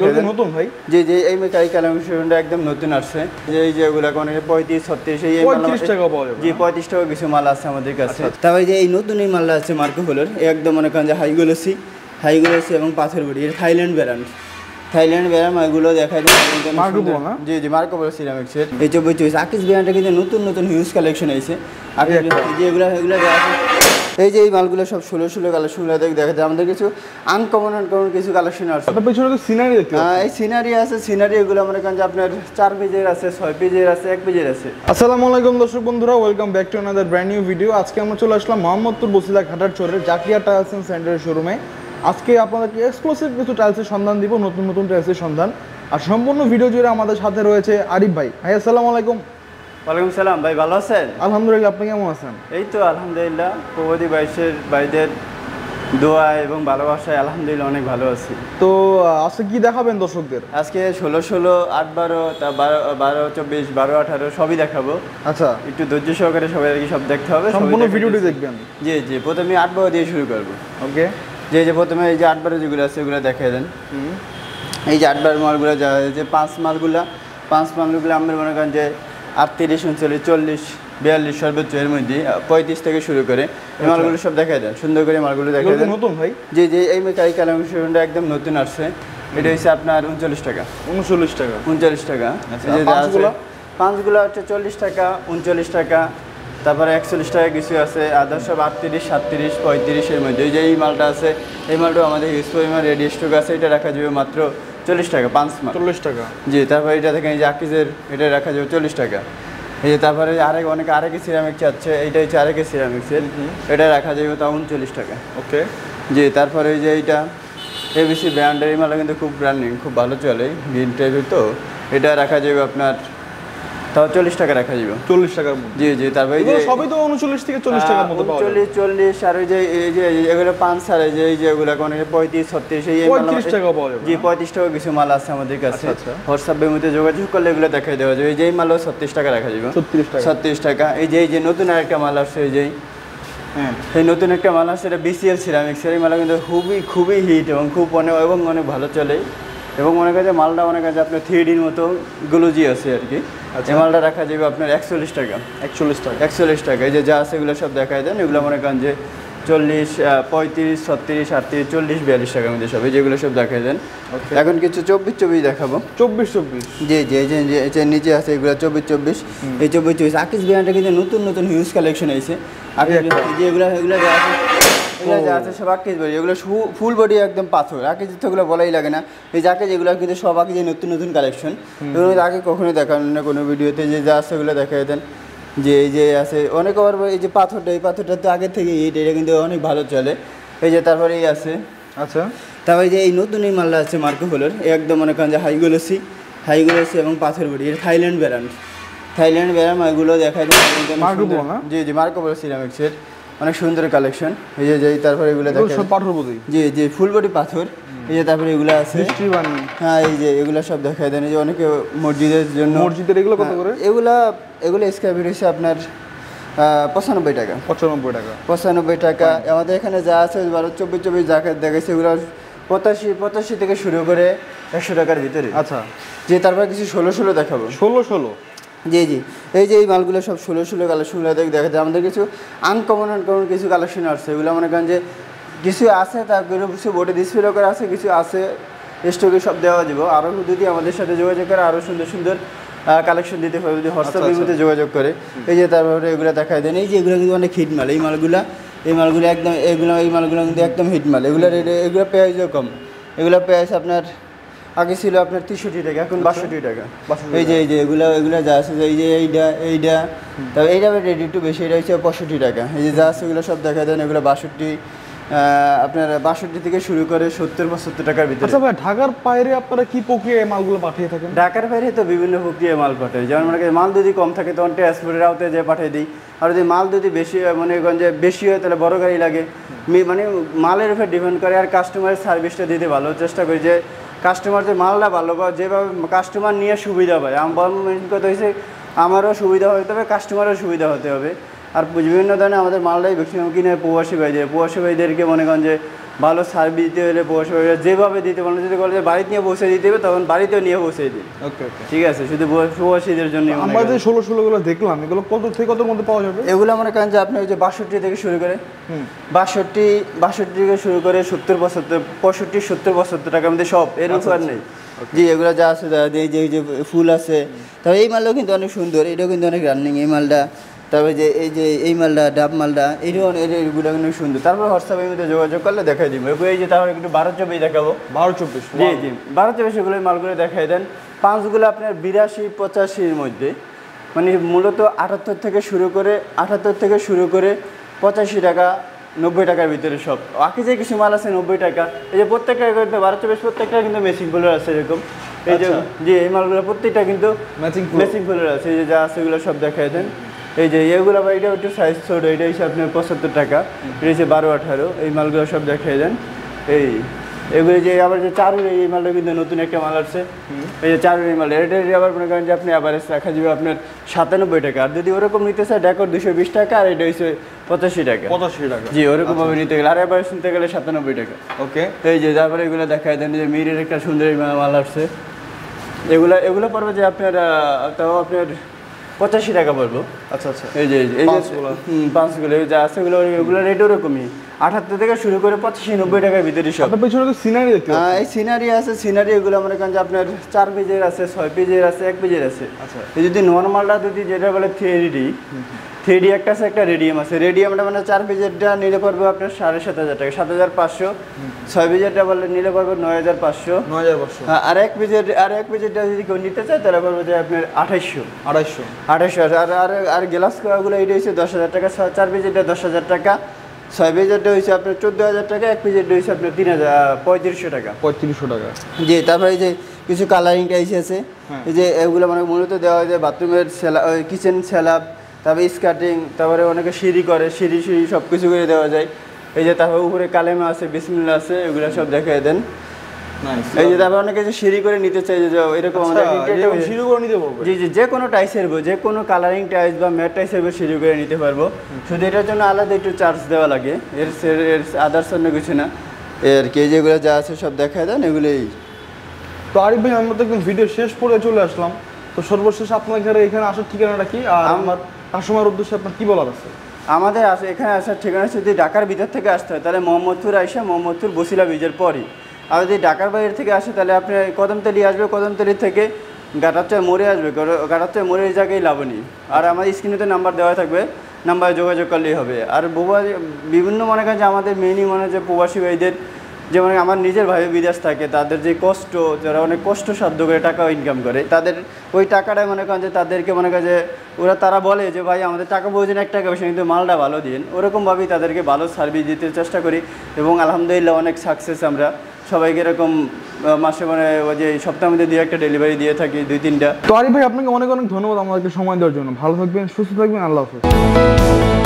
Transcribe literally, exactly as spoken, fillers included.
দেখেন নতুন ভাই জি জি এই মেকাই কালেকশনটা একদম নতুন আসছে এই যে এগুলা কোন পঁয়ত্রিশ ছত্রিশ এই পঁয়ত্রিশ টাকা পাওয়া যাবে জি পঁয়ত্রিশ টাকা কিছু মাল আছে আমাদের কাছে তবে যে এই নতুন এই মালটা আছে মার্কো পোলোর একদম মনে করেন যে হাই গ্লোসি হাই গ্লোসি এবং পাথর বডি এর থাইল্যান্ড ব্র্যান্ড থাইল্যান্ড ব্র্যান্ড এগুলো দেখাই দেন মার্কো পোলো না জি জি মার্কো পোলো সিরামিক্সের এই চব্বিশ চব্বিশ আকিস ব্র্যান্ডের কিন্তু নতুন নতুন হিউজ কালেকশন আছে আকিস যে এগুলো এগুলো এই যে এই মালগুলো সব ষোলো ষোলো কালেকশনগুলো দেখা যায় আমাদের কিছু আনকমন আনকমন কিছু কালেকশন আছে আপনার পেছনে তো সিনারি দেখতে এই সিনারি আছে সিনারি এগুলো মনে করেন যে আপনার চার পেজের আছে ছয় পেজের আছে এক পেজের আছে। আসসালামু আলাইকুম দর্শক বন্ধুরা, welcome back to another brand new video. আজকে আমরা চলে আসলাম মোহাম্মদপুর বসিলা ঘাটার চরের জাকিয়া টাইলস এন্ড সেন্টারের শোরুমে। আজকে আপনাদেরকে এক্সক্লুসিভ কিছু টাইলসের সন্ধান দিব, নতুন নতুন টাইলসের সন্ধান। আর সম্পূর্ণ ভিডিও জুড়ে আমাদের সাথে রয়েছে আরিফ ভাই। ভাই আসসালামু আলাইকুম। ওয়ালাইকুম সালাম ভাই, ভালো আছেন? আলহামদুলিল্লাহ, আপনি কেমন আছেন? এই তো আলহামদুলিল্লাহ, প্রবাদী বাইশের ভাইদের দোয়া এবং ভালোবাসায় আলহামদুলিল্লাহ অনেক ভালো আছি। তো আজকে কি দেখাবেন দর্শকদের? আজকে ষোলো ষোলো আট বারো তা বারো বারো চব্বিশ বারো আঠারো সবই দেখাবো। আচ্ছা, একটু ধৈর্য সহকারে সবাই আর কি সব দেখতে হবে, সম্পূর্ণ ভিডিওটি দেখবেন। জি জি প্রথমে আট বারো দিয়ে শুরু করবো। ওকে, যে যে প্রথমে এই যে আট বারো যেগুলো আছে ওগুলো দেখাই দেন। এই যে আট বারো মালগুলো যা যে পাঁচ মালগুলা পাঁচ মালগুলো আমরা মনে করেন যে আটত্রিশ উনচল্লিশ চল্লিশ বিয়াল্লিশ সর্বোচ্চ এর মধ্যে পঁয়ত্রিশ থেকে শুরু করে এই মালগুলো সব দেখাই দেন, সুন্দর করে মালগুলো দেখাই দেন। নতুন ভাই জি জি এই মেকাই কালেকশনটা একদম নতুন আসছে। এটা হচ্ছে আপনার উনচল্লিশ টাকা উনচল্লিশ টাকা উনচল্লিশ টাকা পাঁচগুলো হচ্ছে চল্লিশ টাকা উনচল্লিশ টাকা, তারপরে একচল্লিশ টাকা কিছু আছে, আদার সব আটত্রিশ সাতত্রিশ পঁয়ত্রিশের মধ্যে। এই যে এই মালটা আছে এই মালটাও আমাদের হিউজ পরিমাণ রেডি স্টক আছে, এটা রাখা যাবে মাত্র চল্লিশ টাকা পাঁচ মাল চল্লিশ টাকা। জি তারপরে এটা দেখেন এই যে আকিজের এটা রাখা যাবে চল্লিশ টাকা। এই যে তারপরে আরেক অনেকে আরেকে সিরামিক চাচ্ছে, এইটা হচ্ছে আরেকে সিরামিক্সের, এটা রাখা যাবে তা উনচল্লিশ টাকা। ওকে জি তারপরে এই যে এইটা এবিসি ব্র্যান্ডের এই মালটা কিন্তু খুব ব্র্যান্ডিং খুব ভালো চলে, গ্রিন টাইপের, তো এটা রাখা যাবে আপনার তাও চল্লিশ টাকা রাখা যাবে চল্লিশ টাকার। জি জি তারপরে এই যে সবই তো উনচল্লিশ থেকে চল্লিশ টাকার মতো পাওয়া যায়। চল্লিশ চল্লিশ আর ওই যে এই যে এগুলো পাঁচ আর এই যে এই যে এগুলো কোন পঁয়ত্রিশ ছত্রিশ এই পঁয়ত্রিশ টাকা পাওয়া যাবে। জি পঁয়ত্রিশ টাকা কিছু মাল আছে আমাদের কাছে। আচ্ছা, হোয়াটসঅ্যাপের মধ্যে যোগাযোগ করলে এগুলো দেখাই দেওয়া যাবে। এই যে এই মালও ছত্রিশ টাকা রাখা যাবে ছত্রিশ টাকা ছত্রিশ টাকা। এই যে এই যে নতুন আরেকটা মাল আসছে এই যে হ্যাঁ এই নতুন একটা মাল আসছে, এটা বিসিএল সিরামিক্সের। এই মালটা কিন্তু খুবই খুবই হিট এবং খুব অনেক এবং অনেক ভালো চলে এবং মনে কাছে মালটা অনেক কাছে আপনার থ্রি ডির মতো গ্লোজি আছে আর কি। এই মালটা রাখা যাবে আপনার একচল্লিশ টাকা একচল্লিশ টাকা একচল্লিশ টাকা। এই যে যা আছে এগুলো সব দেখাই দেন, এগুলো মনে করেন যে চল্লিশ পঁয়ত্রিশ ছত্রিশ আটত্রিশ চল্লিশ বিয়াল্লিশ টাকার মধ্যে সব এই যেগুলো সব দেখাই দেন। এখন কিছু চব্বিশ চব্বিশ দেখাবো। চব্বিশ চব্বিশ জি জি এই যে নিচে আছে এগুলো চব্বিশ চব্বিশ এই চব্বিশ চব্বিশ আকিস ব্র্যান্ডের কিন্তু নতুন নতুন হিউজ কালেকশন আছে। আকিস যে এগুলো এগুলো যা আছে এগুলো যা আছে সব আকিস বডি, এগুলো ফুল বডি একদম পাথর। আকিস তো এগুলো বলাই লাগে না। এই যাকে যেগুলো কিন্তু সব আকিস নতুন নতুন কালেকশন, এগুলো আগে কখনোই দেখানো না কোনো ভিডিওতে। যে যা আছে এগুলো দেখাই দেন। যে এই যে আছে অনেক আবার এই যে পাথরটা এই পাথরটা তো আগে থেকে এইটা এটা কিন্তু অনেক ভালো চলে। এই যে তারপরে এই আছে। আচ্ছা, তারপরে যে এই নতুন এই মালটা আছে মার্কো পোলোর একদম মনে করেন যে হাই গ্লোসি হাই গ্লোসি এবং পাথর বডি এর থাইল্যান্ড ব্র্যান্ড থাইল্যান্ড ব্র্যান্ড এগুলো দেখাই দেন। মার্কো পোলো না? জি জি মার্কো পোলো সিরামিক্সের অনেক সুন্দর কালেকশন। এই যে যেই তারপরে এগুলো দেখাই সব পাথর বডি। জি জি ফুল বডি পাথর। এই যে তারপরে এগুলো আছে হ্যাঁ এই যে এগুলো সব দেখাই দেন। এই যে অনেকে মসজিদের জন্য মসজিদের এগুলো কত করে? এগুলা এগুলো স্কোয়ার ফিট হচ্ছে আপনার পঁচানব্বই টাকা পঁচানব্বই টাকা পঁচানব্বই টাকা। আমাদের এখানে যা আছে বারো চব্বিশ চব্বিশ যা দেখাচ্ছে এগুলো পঁচাশি পঁচাশি থেকে শুরু করে একশো টাকার ভিতরে। আচ্ছা, যে তারপরে কিছু ষোলো ষোলো দেখাবো। ষোলো ষোলো জি জি এই যে এই মালগুলো সব ষোলো ষোলো কালেকশনগুলো দেখা যায়। আমাদের কিছু আনকমন আনকমন কিছু কালেকশন আসছে, এগুলো মনে করেন যে কিছু আছে তার কিছু বোর্ডে ডিসপ্লে করে আছে, কিছু আছে স্টকে সব দেওয়া যাবে। আরও যদি আমাদের সাথে যোগাযোগ করে আরও সুন্দর সুন্দর কালেকশন দিতে হবে যদি হোয়াটসঅ্যাপের মধ্যে যোগাযোগ করে। এই যে তারপরে এগুলো দেখাই দেন। এই যে এগুলো কিন্তু অনেক হিট মাল, এই মালগুলা এই মালগুলো একদম এগুলো এই মালগুলো কিন্তু একদম হিট মাল। এগুলো এগুলো প্রাইসও কম, এগুলো প্রাইস আপনার আগে ছিল আপনার তেষট্টি টাকা এখন বাষট্টি টাকা। এই যে এই যে এগুলো এগুলো যা আছে এই যে এইটা এইটা তবে এইটা রেডি একটু বেশি, এটা হচ্ছে পঁয়ষট্টি টাকা। এই যে যা আছে এগুলো সব দেখা দেন, এগুলো বাষট্টি আপনার বাষট্টি থেকে শুরু করে সত্তর পঁচাত্তর টাকার ভিতরে। আচ্ছা ভাই, ঢাকার বাইরে আপনারা কি প্রক্রিয়ায় মালগুলো পাঠিয়ে থাকেন? ঢাকার বাইরে তো বিভিন্ন প্রক্রিয়ায় মাল পাঠাই, যেমন মনে করেন মাল যদি কম থাকে তখন ট্রান্সপোর্টের আওতায় যে পাঠিয়ে দিই। আর যদি মাল যদি বেশি মনে করেন যে বেশি হয় তাহলে বড় গাড়ি লাগে, মানে মালের উপর ডিপেন্ড করে। আর কাস্টমারের সার্ভিসটা দিতে ভালো চেষ্টা করি, যে কাস্টমার যে মালটা ভালো বা যেভাবে কাস্টমার নিয়ে সুবিধা পায়। আমার মেন কথা হয়েছে আমারও সুবিধা হতে হবে কাস্টমারেরও সুবিধা হতে হবে। আর বিভিন্ন ধরনের আমাদের মালটাই ম্যাক্সিমাম কিনে প্রবাসী ভাইদের প্রবাসী ভাইদেরকে মনে করেন যে ভালো সার্ভিস দিতে হলে পৌঁছে যেভাবে দিতে পারেন, যদি বলে যে বাড়িতে নিয়ে বসে দিতে হবে তখন বাড়িতেও নিয়ে বসে দিই। ওকে ওকে, ঠিক আছে, শুধু প্রবাসীদের জন্য। আমরা যে ষোলো ষোলোগুলো দেখলাম এগুলো কত থেকে কতর মধ্যে পাওয়া যাবে? এগুলো মনে করেন যে আপনি ওই যে বাষট্টি থেকে শুরু করে বাষট্টি বাষট্টি থেকে শুরু করে সত্তর পঁচাত্তর পঁয়ষট্টি সত্তর পঁচাত্তর টাকার মধ্যে সব, এর উপর নেই। জি, এগুলো যা আছে এই যে এই যে ফুল আছে, তবে এই মালটাও কিন্তু অনেক সুন্দর, এটাও কিন্তু অনেক রানিং এই মালটা। তারপরে যে এই যে এই মালটা ডাব মালটা এইটাও এগুলো কিন্তু সুন্দর। তারপরে হোয়াটসঅ্যাপের মধ্যে যোগাযোগ করলে দেখাই দিব। এই যে তারপরে একটু বারো চব্বিশ দেখাবো। বারো চব্বিশ জি জি, বারো চব্বিশ এগুলো মালগুলো দেখাই দেন। পাঁচগুলো আপনার বিরাশি পঁচাশির মধ্যে, মানে মূলত আটাত্তর থেকে শুরু করে আটাত্তর থেকে শুরু করে পঁচাশি টাকা নব্বই টাকার ভিতরে সব। বাকি যে কিছু মাল আছে নব্বই টাকা। এই যে প্রত্যেকটা বারো চব্বিশ প্রত্যেকটা কিন্তু মেশিন ফুলের আছে এরকম। এই যে জি এই মালগুলো প্রত্যেকটা কিন্তু মেশিন ফুলের আছে। এই যে যা আছে এগুলো সব দেখাই দেন। এই যে এগুলো বা এটা একটু সাইজ ছোট, এটা হচ্ছে আপনার পঁচাত্তর টাকা, এটা হচ্ছে বারো আঠারো। এই মালগুলো সব দেখাই দেন। এই এগুলো যে আবার যে চারুর এই মালটা কিন্তু নতুন একটা মাল আসছে। এই যে চারুর এই মালটা এটা আবার মনে করেন যে আপনি অ্যাভারেজ রাখা যাবে আপনার সাতানব্বই টাকা। আর যদি ওরকম নিতে চায় ডেকর দুশো বিশ টাকা, আর এটা হচ্ছে পঁচাশি টাকা। পঁচাশি টাকা জি, ওরকম ভাবে নিতে গেলে। আর অ্যাভারেজ নিতে গেলে সাতানব্বই টাকা। ওকে, এই যে তারপরে এগুলো দেখায় দেন যে মিরের একটা সুন্দর মাল আসছে। এগুলো এগুলো পড়বে যে আপনার তাও আপনার পঁচাশি টাকা পড়বো। আচ্ছা আচ্ছা, এই যে এই পাঁচগুলো যা আছে এগুলো এগুলো রেট ওরকমই আটাত্তর থেকে শুরু করে পঁচাশি নব্বই টাকার ভিতরে সব। আপনার পেছনে তো সিনারি দেখতে পাচ্ছি। এই সিনারি আছে, সিনারি এগুলো মনে করেন যে আপনার চার পেজের আছে, ছয় পেজের আছে, এক পেজের আছে। আচ্ছা, এই যদি নর্মালটা যদি যেটা বলে থ্রি ডি থ্রি ডি একটা আছে, একটা রেডিয়াম আছে। রেডিয়ামটা মানে চার পেজেরটা নিলে পড়বে আপনার সাড়ে সাত হাজার টাকা, সাত হাজার পাঁচশো। ছয় পেজেরটা বললে নিলে পড়বে নয় হাজার পাঁচশো নয় হাজার পাঁচশো। আর এক পেজের আর এক পেজেরটা যদি কেউ নিতে চায় তাহলে পড়বে যে আপনার আঠাইশশো আড়াইশো আঠাইশশো আর আর আর গ্লাস করাগুলো এইটা হচ্ছে দশ হাজার টাকা, চার পেজেরটা দশ হাজার টাকা, ছয় পেজেরটা হয়েছে আপনার চোদ্দো হাজার টাকা, এক পেজেরটা হয়েছে আপনার তিন হাজার পঁয়ত্রিশশো টাকা পঁয়ত্রিশশো টাকা। জি, তারপরে এই যে কিছু কালারিং টাইস আছে। এই যে এগুলো মানে মূলত দেওয়া হয় যে বাথরুমের সেলা কিচেন স্যালাব, তারপরে স্কার্টিং, তারপরে অনেকে সিঁড়ি করে, সিঁড়ি সিঁড়ি সব কিছু করে দেওয়া যায়। এই যে তারপরে উপরে কালেমা আছে, বিসমিল্লাহ আছে, এগুলো সব দেখাই দেন। এই যে তারপর অনেকে যে সিঁড়ি করে নিতে চাই যে এরকম সিঁড়ি করে নিতে পারবো। জি জি, যে কোনো টাইসের বই, যে কোনো কালারিং টাইস বা ম্যাট টাইসের বই সিঁড়ি করে নিতে পারবো। শুধু এটার জন্য আলাদা একটু চার্জ দেওয়া লাগে, এর এর আদার্স অন্য কিছু না। এর কে যেগুলো যা আছে সব দেখায় দেন এগুলোই। তো আরিফ ভাই, আমরা তো একদম ভিডিও শেষ করে চলে আসলাম। তো সর্বশেষ আপনার এখানে এখানে আসার ঠিকানাটা কি, আর আমার কাস্টমার উদ্দেশ্যে আপনার কি বলার আছে? আমাদের আসে এখানে আসার ঠিকানা যদি ঢাকার ভিতর থেকে আসতে হয় তাহলে মোহাম্মদপুর আইসা মোহাম্মদপুর বসিলা ব্রিজের পরই। আর যদি ঢাকার বাইরে থেকে আসে তাহলে আপনি কদমতলি আসবে, কদমতলি থেকে গাটারচয় মোড়ে আসবে, গাটারচয় মোড়ের জায়গায় লাবণী। আর আমার স্ক্রিনে তো নাম্বার দেওয়া থাকবে, নাম্বারে যোগাযোগ করলেই হবে। আর বিভিন্ন মনে করেন যে আমাদের মেনই মনে যে প্রবাসী ভাইদের, যেমন আমার নিজের ভাই বিদেশ থাকে, তাদের যে কষ্ট, যারা অনেক কষ্ট সাধ্য করে টাকা ইনকাম করে, তাদের ওই টাকাটাই মনে করেন যে তাদেরকে মনে করেন যে ওরা তারা বলে যে ভাই আমাদের টাকা প্রয়োজন এক টাকা বেশি, কিন্তু মালটা ভালো দিন। ওরকমভাবেই তাদেরকে ভালো সার্ভিস দিতে চেষ্টা করি এবং আলহামদুলিল্লাহ অনেক সাকসেস আমরা সবাইকে এরকম মাসে মানে ওই যে সপ্তাহের মধ্যে দিয়ে একটা ডেলিভারি দিয়ে থাকি, দুই তিনটা। তো আরিফ ভাই, আপনাকে অনেক অনেক ধন্যবাদ আমাদেরকে সময় দেওয়ার জন্য। ভালো থাকবেন, সুস্থ থাকবেন, আল্লাহ হাফেজ।